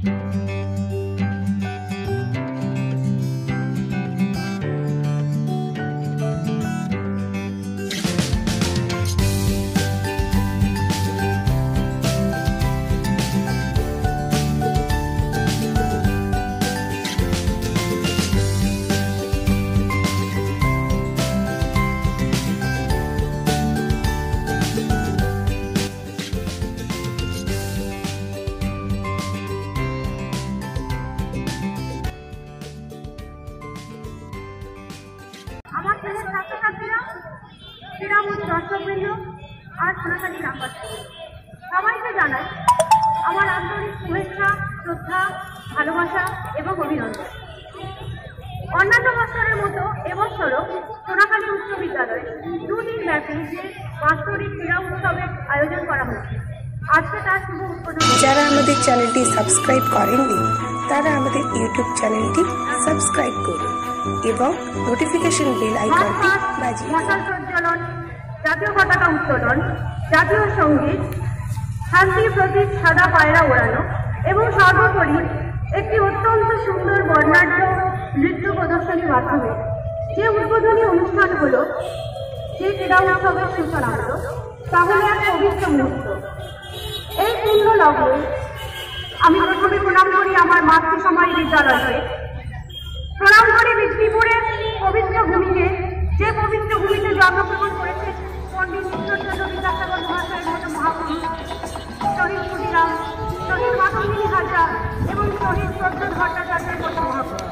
দর্শকবৃন্দ আর সোনাখালী গ্রামবাসী সবাইকে জানাই আমার আন্তরিক শুভেচ্ছা, শ্রদ্ধা, ভালোবাসা এবং অভিনন্দন। অন্যান্য বছরের মতো এবছরও সোনাখালী উচ্চ বিদ্যালয়ে 2 দিন ব্যাপী যে বাৎসরিক ক্রীড়া উৎসবের আয়োজন করা হয়েছে, আজকে তার শুভ উদ্বোধন। যারা আমাদের চ্যানেলটি সাবস্ক্রাইব করেননি তারা আমাদের ইউটিউব চ্যানেলটি সাবস্ক্রাইব করুন এবং নোটিফিকেশন বেল আইকনটি বাজিয়ে দিন। মশাল প্রজ্বলন, জাতীয় পতাকা উত্তোলন, জাতীয় সঙ্গীত, শান্তির প্রতীক সাদা পায়রা ওড়ানো এবং সর্বোপরি একটি অত্যন্ত সুন্দর বর্ণাঢ্য নৃত্য প্রদর্শনীর মাধ্যমে যে উদ্বোধনী অনুষ্ঠান হলো, যে ক্রীড়া উৎসবের সূচনা হলো, তা হলো এক পবিত্র মুহূর্ত। এই পূর্ণ লগ্নে আমি প্রথমে প্রণাম করি আমার মাতৃসমাজ বিদ্যালয়কে, প্রণাম করি বিষ্ণুপুরের পবিত্র ভূমিকে, যে পবিত্র ভূমিতে জন্মগ্রহণ করেছে পণ্ডিত ঈশ্বরচন্দ্র বিদ্যাসাগর মহাশয়ের মতো মহাপুরুষ, শহীদ ক্ষুদিরাম, শহীদ মাতঙ্গিনী হাজরা এবং শহীদ প্রদ্যোৎ ভট্টাচার্যের মতো মহাপুরুষ।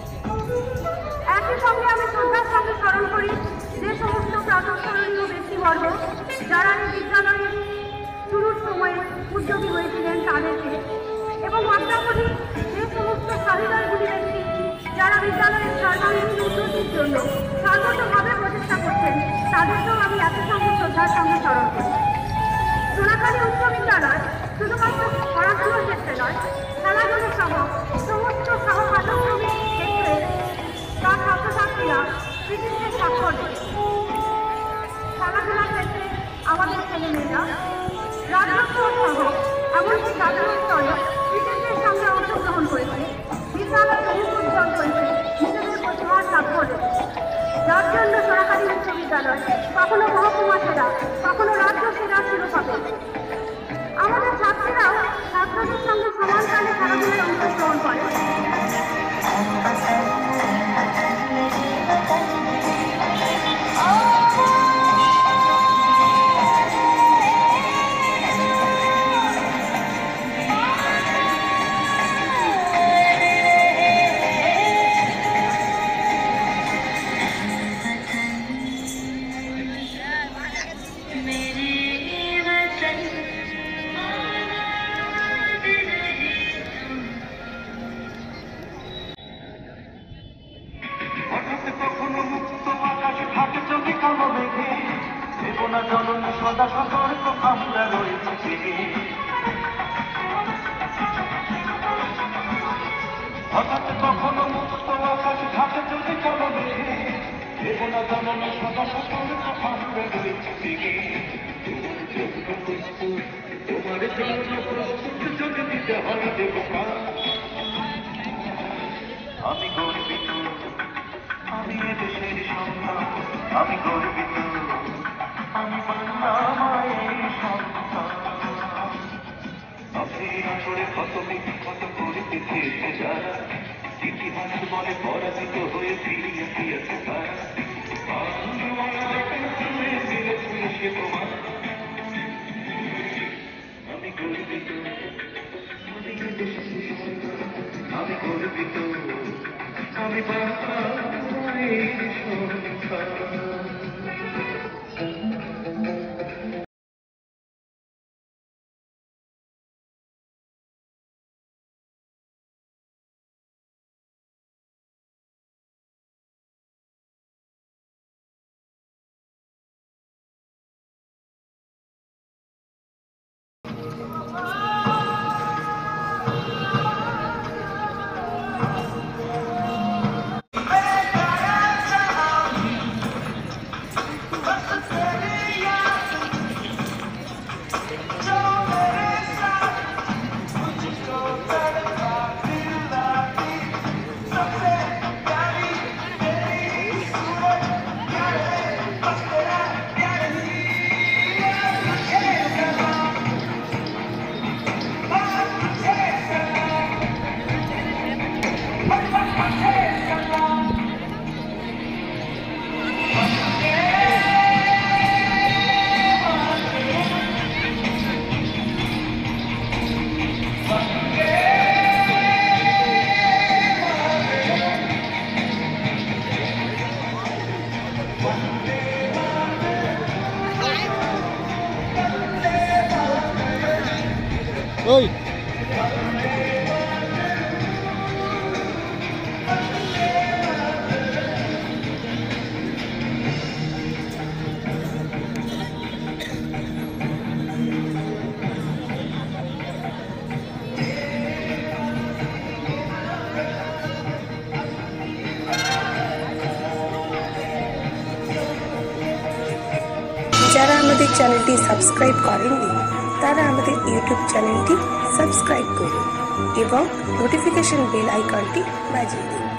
একই সঙ্গে আমি শ্রদ্ধার সঙ্গে স্মরণ করি যে সমস্ত প্রাতঃস্মরণীয় ব্যক্তিবর্গ যারা এই বিদ্যালয়ের শুরুর সময়ে উদ্যোগী হয়েছিলেন তাদেরকে, এবং অদ্যাবধি যে সমস্ত সাহিদারগুলি ব্যক্তি যারা বিদ্যালয়ের সর্বাঙ্গীন উন্নতির জন্য সর্বতভাবে প্রচেষ্টা করছেন তাদেরকেও আমি একই সঙ্গে শ্রদ্ধার সঙ্গে স্মরণ করি। সোনাখালী উচ্চ বিদ্যালয় শুধুমাত্র পড়াশোনার ক্ষেত্রে নয়, খেলাধুলো সহ সমস্ত সহপাঠক্রমিক ক্ষেত্রে তার ছাত্রছাত্রীরা কৃতিত্বের স্বাক্ষর রেখেছে। খেলাধুলার ক্ষেত্রে আমাদের ছেলেমেয়েরা রাজ্যোৎসব সহ এমনকি জাতীয় স্তরে কৃতিত্বের সঙ্গে অংশগ্রহণ করেছে, বিদ্যালয়ের মুখ উজ্জ্বল করেছে, নিজেদের প্রতিভার স্বাক্ষর রেখেছে, যার জন্য সোনাখালী উচ্চ বিদ্যালয় কখনো মহকুমা সেরা, কখনো রাজ্য সেরার শিরোপা পেয়েছে। আমাদের ছাত্রীরাও ছাত্রদের সঙ্গে সমানতালে খেলাধুলায় অংশগ্রহণ করে। সদা সতর্ক আমরা রয়েছি, হঠাৎ কখনো মুক্ত আকাশ ঘাটে যদি চলো দেখে দেব না জননী, সদা সতর্ক আমরা রয়েছি। তোমার জন্য প্রস্তুত যদি দিতে হয় দেব। আমি গর্বিত, আমি এদেশের সন্তান, আমি গর্বিত, আমি বাংলা মায়ের সন্তান। নথের আঁচড়ে কত বিখ্যাত করিতেছে যারা, ইতিহাস বলে পরাজিত হয়ে ফিরিয়ে দিয়েছে তারা। আমি গর্বিত, আমি এদেশের সন্তান, আমি গর্বিত, আমি বাংলা মায়ের সন্তান। যারা আমাদের চ্যানেলটি সাবস্ক্রাইব করেননি তারা আমাদের ইউটিউব চ্যানেলটি সাবস্ক্রাইব করুন এবং নোটিফিকেশন বেল আইকনটি বাজিয়ে দিন।